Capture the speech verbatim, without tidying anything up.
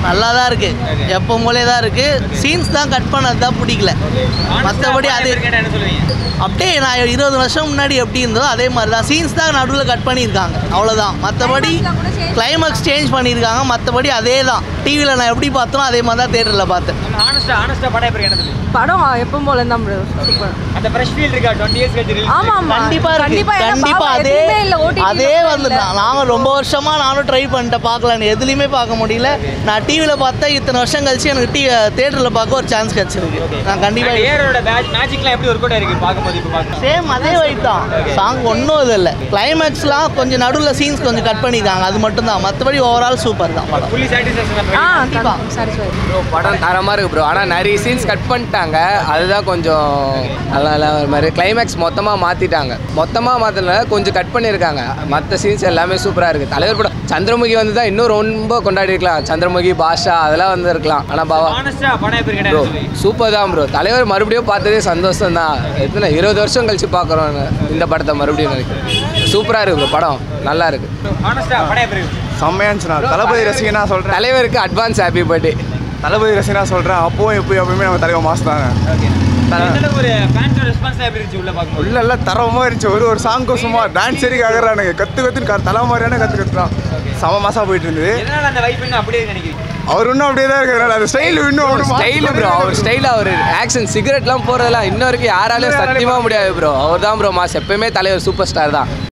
நல்லா தான் இருக்கு, எப்போ போலே தான் இருக்கு. சீன்ஸ் தான் கட் பண்ணது தான் பிடிக்கல, மற்றபடி அது அப்படியே நான் இருபது வருஷம் முன்னாடி எப்படி இருந்தோ அதே மாதிரி தான். சீன்ஸ் தான் நடுவில் கட் பண்ணியிருக்காங்க, அவ்வளோதான். மற்றபடி கிளைமேக்ஸ் சேஞ்ச் பண்ணியிருக்காங்க, மற்றபடி அதே தான். டிவியில் நான் எப்படி பார்த்தோம் அதே மாதிரி தான் தேட்டரில் பார்த்தேன். படம் எப்பவும் போல தான் ப்ரோ, சூப்பர். அந்த ஃப்ரெஷ் ஃபீல் இருக்கா டுவெண்ட்டி இயர்ஸ் கழிச்சு ரிலீஸ்? ஆமா ஆமா கண்டிப்பா இருக்கு, கண்டிப்பா அதே அதே வந்து நாங்க ரொம்ப வருஷமா நானும் ட்ரை பண்ணிட்டேன் பார்க்கலான்னு, எதுலையுமே பார்க்க முடியல. நான் டிவியில் பார்த்தா இத்தனை வருஷம் கழிச்சு எனக்கு டி தேட்டரில் பார்க்க ஒரு சான்ஸ் கிடச்சிருக்கு. நான் கண்டிப்பா ஏரோட மேஜிக்லாம் எப்படி ஒர்க் அவுட் இருக்கு பார்க்கும்போது? இப்போ பார்க்க சேம் அதே வைட் தான், சாங் ஒன்றும் இது இல்லை. கிளைமேக்ஸ்லாம் கொஞ்சம் நடுவில் சீன்ஸ் கொஞ்சம் கட் பண்ணியிருக்காங்க, அது மட்டும் தான். மற்றபடி ஓவரால் சூப்பர் தான் படம். Fully satisfaction. ஆ கண்டிப்பா சாட்டிஸ்ஃபை ப்ரோ. படம் தரமாக இருக்குது ப்ரோ, ஆனால் நிறைய சீன்ஸ் கட் பண்ணிட்டாங்க, அதுதான் கொஞ்சம் நல்லா இல்லை. ஒரு மாதிரி கிளைமேக்ஸ் மொத்தமாக மாற்றிட்டாங்க, மொத்தமாக மாற்றினால கொஞ்சம் கட் பண்ணியிருக்காங்க. மற்ற சீன்ஸ் எல்லாமே சூப்பராக இருக்குது. தலைவர் படம் சந்திரமுகி வந்து தான் இன்னும் ரொம்ப கொண்டாடி இருக்கலாம். சந்திரமுகி, பாஷா அதெல்லாம் வந்து இருக்கலாம். ஆனால் பாவா ப்ரோ சூப்பர் தான் ப்ரோ. தலைவர் மறுபடியும் பார்த்ததே சந்தோஷம் தான். எத்தனை இருபது வருஷம் கழிச்சு பார்க்குறோம் இந்த படத்தை மறுபடியும். எனக்கு சூப்பராக இருக்குது படம், நல்லா இருக்குது. செம்மையாச்சுண்ணா. தளபதி ரசிகனா சொல்கிறேன், தலைவருக்கு அட்வான்ஸ் ஹாப்பி பர்த்டே. தளபதி ரசிகனா சொல்கிறேன், அப்போவும் எப்போ எப்பவுமே நம்ம தலைவர் மாசு தாங்க. உள்ள எல்லாம் தரமாக இருந்துச்சு. ஒரு ஒரு சாங் சும்மா டான்ஸ் சரி ஆகிறானுங்க, கற்று கற்றுன்னு தலை மாதிரியான கற்று கற்றுறான். செம மாசா போயிட்டு இருந்தது. அவர் இன்னும் அப்படியே தான் இருக்கிறாரு, அந்த ஸ்டைல் இன்னும் ஸ்டைல் ப்ரோ. அவர் ஸ்டைல், அவர் ஆக்ஷன், சிகரெட்லாம் போகிறதெல்லாம் இன்ன வரைக்கும் யாராலையும் சத்தியமாக முடியாது ப்ரோ. அவர் தான் ப்ரோ மாஸ். எப்பயுமே தலைவர் சூப்பர் ஸ்டார் தான்.